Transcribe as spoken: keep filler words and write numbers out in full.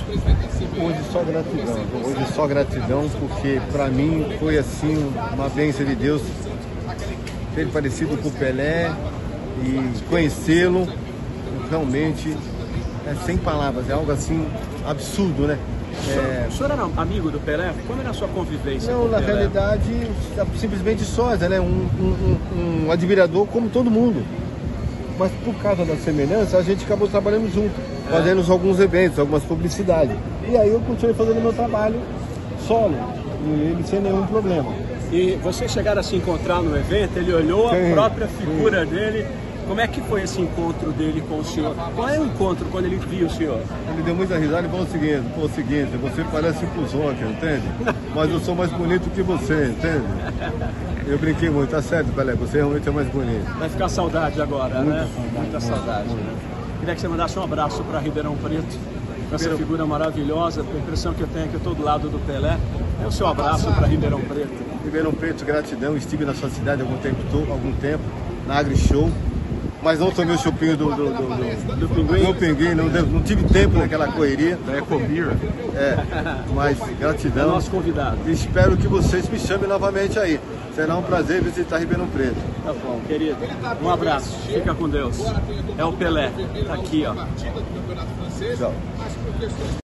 Hoje só gratidão, hoje só gratidão, porque para mim foi assim uma bênção de Deus ter parecido com o Pelé e conhecê-lo. Realmente é sem palavras, é algo assim absurdo, né? É... O senhor era amigo do Pelé? Como era a sua convivência Não, com o na Pelé? realidade, simplesmente sósia, né? Um, um, um, um admirador como todo mundo. Mas por causa da semelhança, a gente acabou trabalhando junto, é. fazendo alguns eventos, algumas publicidades. E aí eu continuei fazendo meu trabalho solo, e ele sem nenhum problema. E vocês chegaram a se encontrar no evento, ele olhou sim, a própria figura sim. dele. Como é que foi esse encontro dele com o senhor? Qual é o encontro quando ele viu o senhor? Ele deu muita risada e falou o seguinte, falou o seguinte, você parece com os outros, entende? Mas eu sou mais bonito que você, entende? Eu brinquei muito, tá certo, Pelé, você realmente é mais bonito. Vai ficar saudade agora, muito, né? Muito, Muita saudade. Muito. Né? Queria que você mandasse um abraço para Ribeirão Preto, com essa Ribeirão... figura maravilhosa. A impressão que eu tenho é que eu estou do lado do Pelé. É o seu abraço para Ribeirão Preto. Ribeirão Preto, gratidão. Estive na sua cidade há algum tempo, algum tempo na AgriShow. Mas não tomei o chupinho do, do, do, do, do pinguim, do pinguim não, não tive tempo naquela correria. Da Ecobir. É, mas gratidão. É nosso convidado. E espero que vocês me chamem novamente aí. Será um prazer visitar Ribeirão Preto. Tá bom, querido. Um abraço. Fica com Deus. É o Pelé. Tá aqui, ó. Tchau.